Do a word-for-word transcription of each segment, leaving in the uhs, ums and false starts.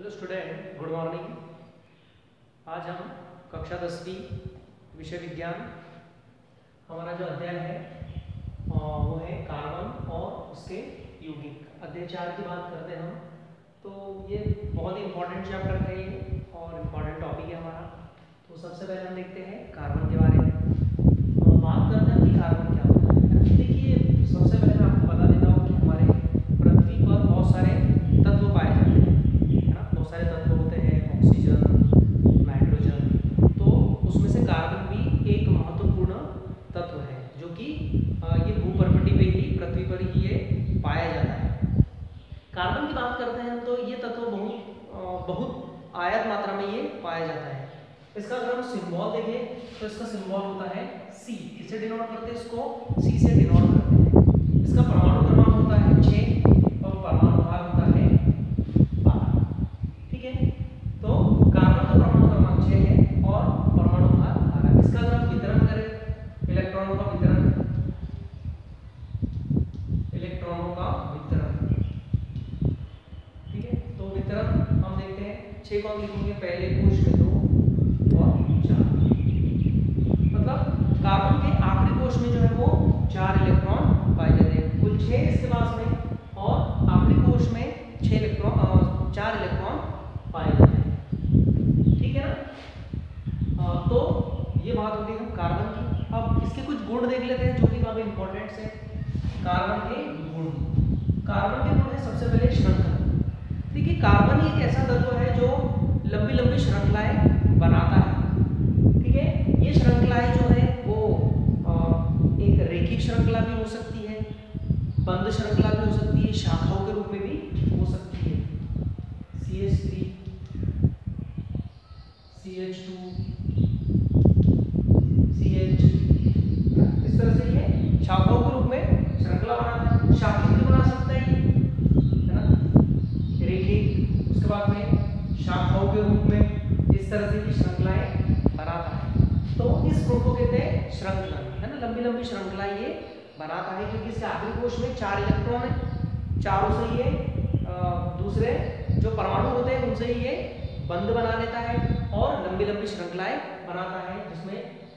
Hello student, good morning. आज हम कक्षा दसवीं विषय विज्ञान, हमारा जो अध्याय है वो है कार्बन और उसके यौगिक। अध्याय चार की बात करते हैं हम, तो ये बहुत ही इंपॉर्टेंट चैप्टर है ये और इम्पॉर्टेंट टॉपिक है हमारा। तो सबसे पहले हम देखते हैं कार्बन के बारे में। बात करते हैं कि कार्बन क्या होता है। देखिए, सबसे पहले मैं आपको बता देता हूँ कि हमारे पृथ्वी पर बहुत सारे तत्व पाए जाते हैं, है ना। बहुत सारे तत्व होते हैं, ऑक्सीजन, नाइट्रोजन, तो उसमें से कार्बन भी एक महत्वपूर्ण तत्व है जो कि ये भूपर्वटी पे ही, पृथ्वी पर ही ये पाया जाता है। कार्बन की बात करते हैं तो ये तत्व बहुत बहुत आयत मात्रा में ये पाया जाता है। इसका अगर हम सिंबल देखें तो इसका सिंबल होता है सी। किससे डिनोट करते हैं इसको? सी से डिनोट करते हैं। इसका परमाणु क्रमांक होता है छह और परमाणु भार होता है बारह। ठीक है, तो कार्बन का परमाणु क्रमांक छह है और परमाणु भार बारह। इसका अगर हम वितरण करें, इलेक्ट्रॉनों का वितरण, इलेक्ट्रॉनों का वितरण, ठीक है, तो वितरण हम देखते हैं छह को हम लिखेंगे पहले कोश में दो और चार। मतलब कार्बन के आखिरी कोश में जो है वो चार इलेक्ट्रॉन पाए जाते हैं। कुल छह इसके पास में और आखिरी कोश में छह इलेक्ट्रॉन, चार इलेक्ट्रॉन पाए जाते हैं। ठीक है ना। तो ये बात होगी हम कार्बन की। अब इसके कुछ गुण देख लेते हैं जो कि काफी इंपॉर्टेंट है। कार्बन के गुण, कार्बन के गुण है सबसे पहले श्रृंखला। देखिए, कार्बन एक ऐसा तत्व है जो लंबी लंबी श्रृंखलाएं बनाता है। ठीक है, ये श्रृंखलाएं जो है वो एक रेखिक श्रृंखला भी हो सकती है, बंद श्रृंखला भी हो सकती है, शाखाओं के रूप में भी हो सकती है। C H three, C H two, C H, इस तरह से ये शाखाओं के रूप में श्रृंखला बनाता है। शाखित भी बना सकता है, है ना, रेखिक, उसके बाद में शाखाओं के रूप में इस तरह से की श्रृंखलाएं बनाता है। तो इस गुण को कहते हैं श्रृंखला, है ना। लंबी लंबी श्रृंखला ये बनाता है क्योंकि इसके आखिरी कोश में चार इलेक्ट्रॉन है, चारों से ये दूसरे जो परमाणु होते हैं उनसे ये बंध बना लेता है और लंबी लंबी श्रृंखलाएं बनाता है जिसमें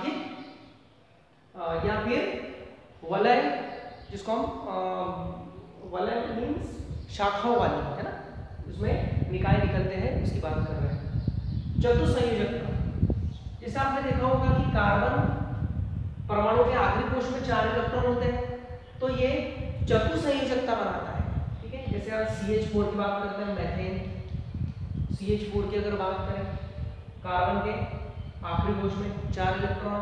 शाखित या फिर वलय, जिसको हम वलय मीन्स शाखाओं वाली, है ना, उसमें निकाय निकलते हैं, उसकी बात कर रहे हैं। चतुसंयोजकता, जैसे आपने देखा होगा कि कार्बन परमाणु के आखिरी कोश में चार इलेक्ट्रॉन होते हैं, तो ये चतुसंयोजकता बनाता है। ठीक है, जैसे आप सी एच फोर की बात करते हैं, मैथेन, सी एच फोर की अगर बात करें, कार्बन के आखिरी कोश में चार इलेक्ट्रॉन,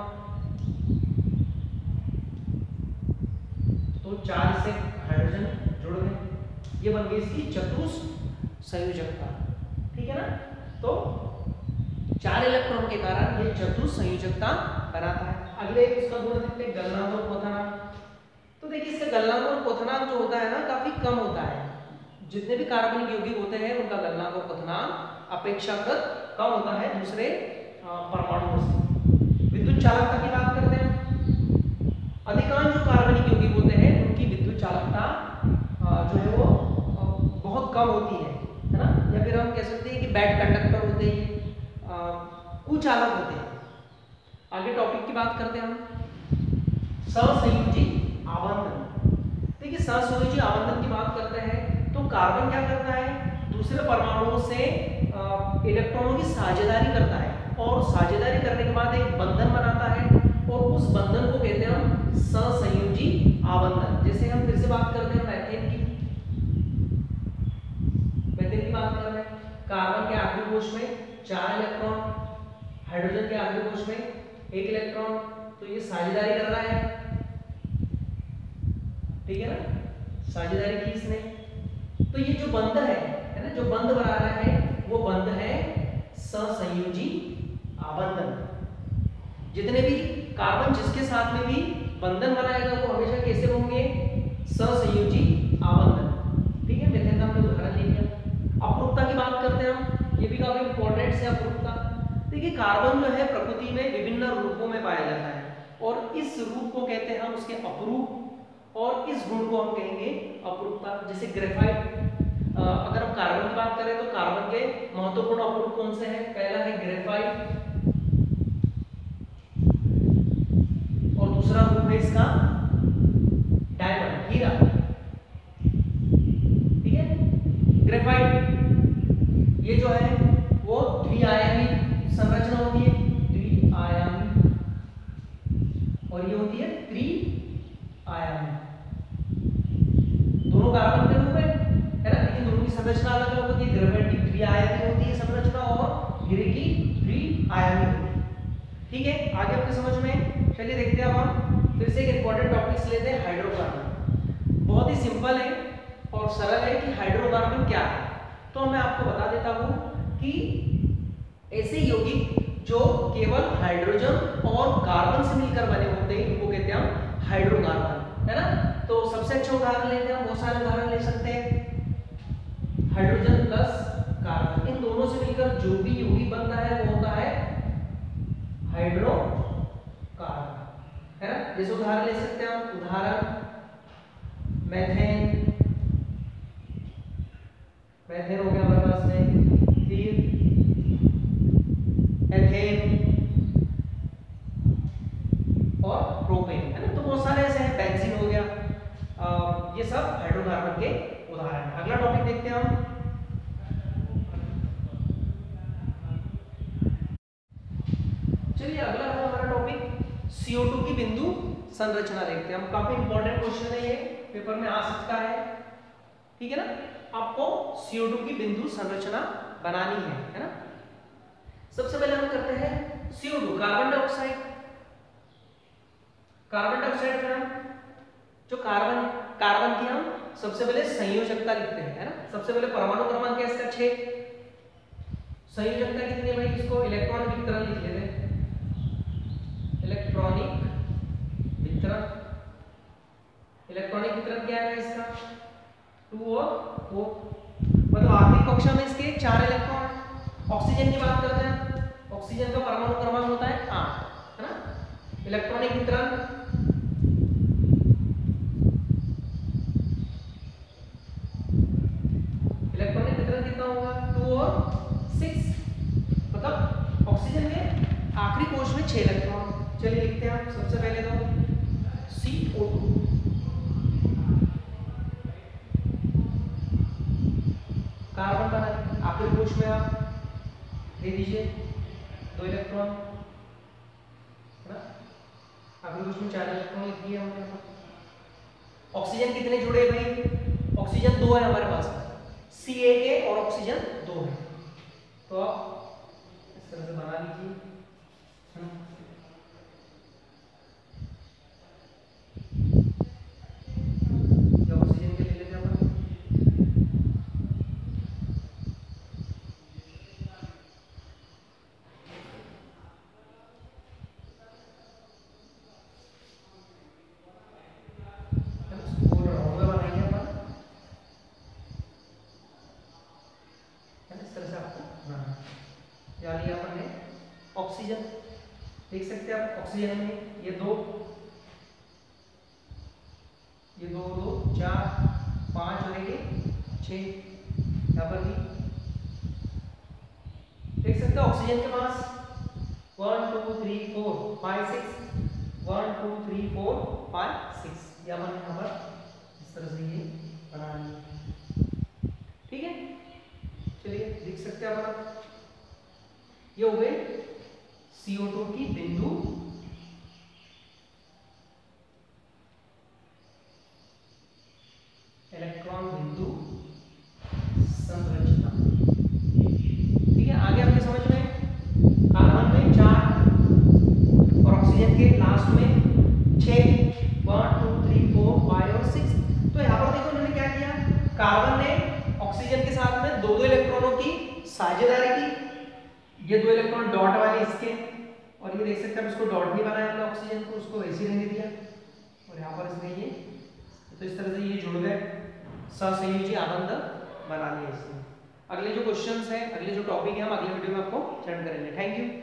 तो चार से हाइड्रोजन जुड़ गए, ये बन गई इसकी चतुसंयोजकता। ठीक है ना, तो चार इलेक्ट्रॉन के कारण ये चतुसंयोजकता बनाता है। अगले इसका गुण देखते हैं गलनांक और क्वथनांक। तो देखिए, इसका गलनांक और क्वथनांक जो होता है ना काफी कम होता है। जितने भी कार्बनिक यौगिक होते हैं उनका गलनांक और क्वथनांक अपेक्षाकृत कम होता है दूसरे परमाणुओं से। विद्युत चालकता की बात करते हैं, अधिकांश जो कार्बनिक यौगिक होते हैं उनकी विद्युत चालकता जो है वो बहुत कम होती है, है ना, या फिर हम कह सकते हैं कि बैड कंडक्टर होते हैं, कुचालक होते हैं। आगे टॉपिक की बात करते हैं हम सहसंयोजी आबंधन। देखिए, सहसंयोजी आबंधन की बात करते हैं तो कार्बन क्या करता है, दूसरे परमाणुओं से इलेक्ट्रॉनों की साझेदारी करता है और साझेदारी करने के बाद एक बंधन बनाता है और उस बंधन को कहते हैं हम सहसंयोजी आबंधन। जैसे हम फिर से बात करते हैं मैथेन की, मैथेन की बात कर रहे हैं, कार्बन के आखिरी कोश में चार इलेक्ट्रॉन, हाइड्रोजन के आखिरी कोश में एक इलेक्ट्रॉन, तो ये साझेदारी कर रहा है। ठीक है ना, साझेदारी की इसने, तो ये जो बंध है, है ना, जो बंध बना रहा है वो बंध है सहसंयोजी आबंधन। जितने भी कार्बन जिसके साथ में भी बंधन बनाएगा वो हमेशा कैसे होंगे? सहसंयोजी आबंधन। ठीक है, मेथेन का हमने उदाहरण ले लिया। अपरूपता की बात करते हैं हम, ये भी काफी इंपॉर्टेंट है अपरूपता। देखिए, कार्बन जो है प्रकृति में विभिन्न रूपों में पाया जाता है और इस रूप को कहते हैं हम उसके अपरूप, और इस गुण को हम कहेंगे अपरूपता। जैसे ग्रेफाइट, अगर हम कार्बन की बात करें तो कार्बन के महत्वपूर्ण अवरोध कौन से हैं? पहला है ग्रेफाइट और दूसरा ग्रुप है इसका डायमंड, हीरा। ठीक है, ग्रेफाइट ये जो है वो द्विआयामी संरचना होती है, द्विआयामी, और ये होती है त्रिआयामी। दोनों कार्बन के रूप में है ना, लेकिन दोनों की संरचना अलग अलग होती है। ग्रेफाइट की द्विआयामी होती है संरचना और हीरे की त्रिआयामी होती है। ठीक है, आगे आपके समझ में। चलिए देखते हैं अब हम फिर से एक इंपॉर्टेंट टॉपिक्स लेते हैं, हाइड्रोकार्बन। बहुत ही सिंपल है और सरल है कि हाइड्रोकार्बन क्या है। तो मैं आपको बता देता हूं कि ऐसे यौगिक जो केवल हाइड्रोजन और कार्बन से मिलकर बने होते हैं इनको कहते हैं हम हाइड्रोकार्बन, है ना। तो सबसे अच्छा उदाहरण लेते हैं हम, बहुत सारे उदाहरण ले सकते हैं। हाइड्रोजन प्लस कार्बन, इन दोनों से मिलकर जो भी यौगिक बनता है वो होता है हाइड्रोकार्बन, है ना। जैसे उदाहरण ले सकते हैं हम, उदाहरण मेथेन, मेथेन हो गया हमारे पास में, फिर एथेन और प्रोपेन, है ना। तो बहुत सारे ऐसे हैं, बेंजीन हो गया। आ, ये सब हाइड्रोकार्बन के उदाहरण हैं। अगला टॉपिक देखते हैं हम। चलिए अगला है हमारा टॉपिक सी ओ टू की बिंदु संरचना देखते हैं हम। काफी इंपॉर्टेंट क्वेश्चन है, ये पेपर में आ सकता है। ठीक है ना, आपको सी ओ टू की बिंदु संरचना बनानी है, है ना। सबसे पहले हम करते हैं C O two, carbon dioxide. Carbon dioxide में हम जो कार्बन कार्बन की हम सबसे पहले संयोजकता लिखते हैं, है ना। सबसे पहले परमाणु क्रमांक है इसका छह, संयोजकता कितनी है भाई, इसको इलेक्ट्रॉन वितरण लिख लेते हैं, इलेक्ट्रॉनिक वितरण। इलेक्ट्रॉनिक वितरण क्या है इसका, टू और फोर, मतलब आखिरी कक्षा में इसके चार इलेक्ट्रॉन। ऑक्सीजन की बात करते हैं, ऑक्सीजन का परमाणु क्रमांक होता है आठ, है ना। इलेक्ट्रॉनिक वितरण इलेक्ट्रॉनिक वितरण कितना होगा, टू और सिक्स, मतलब ऑक्सीजन के आखिरी कोश में छह इलेक्ट्रॉन। चलिए लिखते हैं हम सबसे पहले तो सी ओ टू, कार्बन बना आखिरी कोश में आप दे दीजिए दो इलेक्ट्रॉन, है ना। आखिरी कोश में चार इलेक्ट्रॉन लिख दिए हमने। ऑक्सीजन कितने जुड़े भाई, ऑक्सीजन दो है हमारे पास, सी एक है और ऑक्सीजन दो है। तो आप इस तरह से बना लीजिए। ऑक्सीजन के ले लेते हैं अपन, ऑक्सीजन देख सकते हैं आप। ऑक्सीजन में ये दो, ये दो दो चार पांच और एक छह, यहाँ पर भी देख सकते हैं। ऑक्सीजन के पास one two three four five six, one two three four five six, यहाँ पर यहाँ पर इस तरह से ये बना लिया। ठीक है, चलिए देख सकते हैं आप, ये हो गए सी ओ टू की बिंदु इलेक्ट्रॉन बिंदु संरचना। ठीक है, आगे आपके समझ में, कार्बन में चार और ऑक्सीजन के लास्ट में छह, one two three four five और सिक्स। तो यहाँ पर देखो उन्होंने क्या किया, कार्बन ने ऑक्सीजन के साथ में दो दो इलेक्ट्रॉनों की साझेदारी की। ये दो इलेक्ट्रॉन डॉट वाले इसके, और ये देख सकते हैं इसको डॉट नहीं बनाया हमने, ऑक्सीजन को उसको वैसे ही रहने दिया, और यहाँ पर इसमें ये, तो इस तरह से ये जुड़ गए, सहसंयोजी आबंध बना लिया इसने। अगले जो क्वेश्चंस हैं, अगले जो टॉपिक है हम अगले वीडियो में आपको सेंड करेंगे। Thank you.